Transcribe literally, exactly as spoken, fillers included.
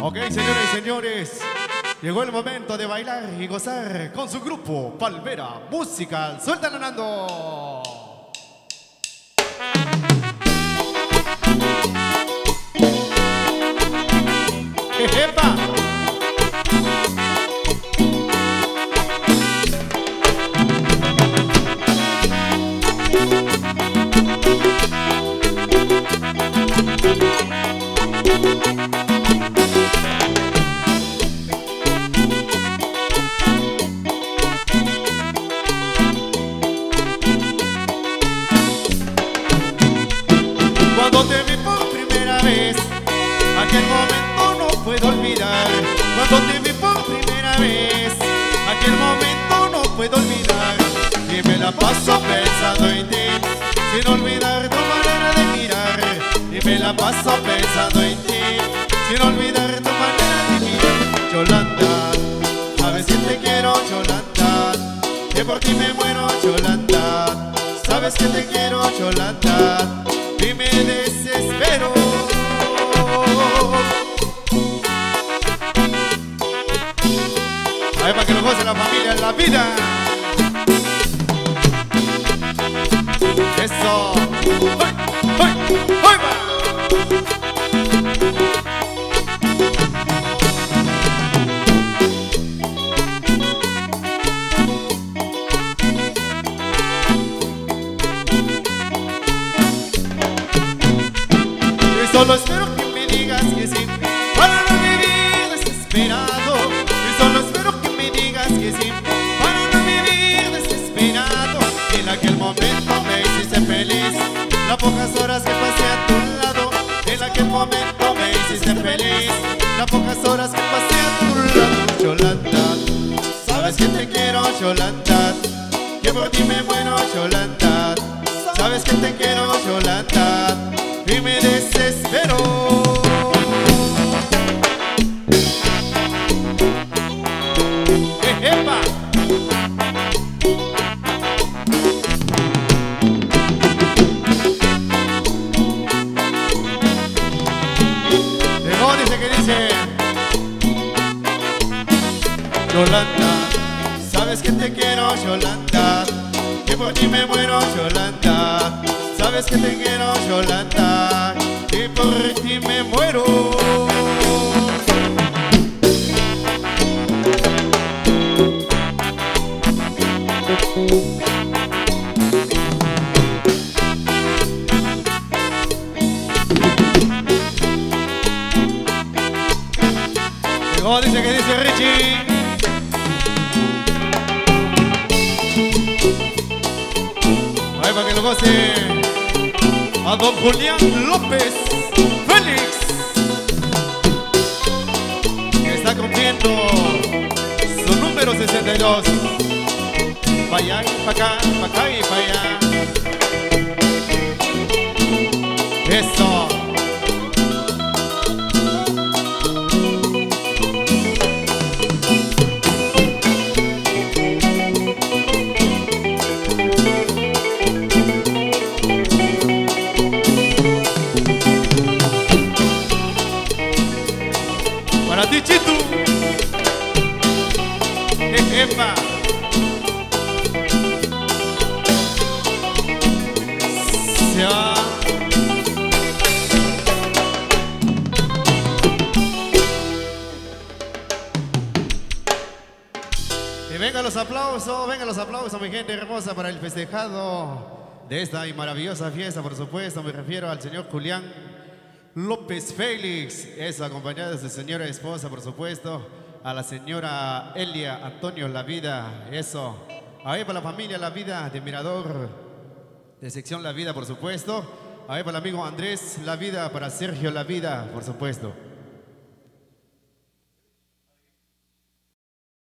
Ok, señoras y señores, llegó el momento de bailar y gozar con su grupo Palmera Musical. ¡Suéltala, Nando! ¡Epa! Cuando te vi por primera vez, aquel momento no puedo olvidar. Cuando te vi por primera vez, aquel momento no puedo olvidar. Y me la paso pensando en ti, sin olvidar tu manera de mirar. Y me la paso pensando en ti, sin olvidar tu manera de mirar. Yolanda, sabes que te quiero, Yolanda, que por ti me muero, Yolanda. Sabes que te quiero, Yolanda, y me desespero. A ver, para que lo goce la familia en la vida. Eso. ¡Ay! ¡Ay! ¡Ay, va! Solo espero que me digas que sí, para no vivir desesperado. Y solo espero que me digas que sí, para no vivir desesperado. En aquel momento me hiciste feliz, las pocas horas que pasé a tu lado. En aquel momento me hiciste feliz, las pocas horas que pasé a tu lado. Yolanda, sabes que te quiero, Yolanda, que por ti me muero, Yolanda. Sabes que te quiero, Yolanda, y me desespero. ¡Epa! Llegó, dice que dice Yolanda, sabes que te quiero, Yolanda, que por ti me muero, Yolanda. Sabes que te quiero, Yolanda, y por ti me muero. Llegó, dice que dice Richie. Ahí para que lo goce a don Julián López Félix, que está cumpliendo su número sesenta y dos. Pa' allá y pa' acá, pa' acá y pa' allá. Eso. Para ti, Chitu. Epa. Ya. Y vengan los aplausos, vengan los aplausos, mi gente hermosa, para el festejado de esta y maravillosa fiesta, por supuesto. Me refiero al señor Julián López Félix, es acompañado de su señora esposa, por supuesto, a la señora Elia Antonio La Vida, eso. Ahí para la familia La Vida de Mirador, de sección La Vida, por supuesto. Ahí para el amigo Andrés La Vida, para Sergio La Vida, por supuesto.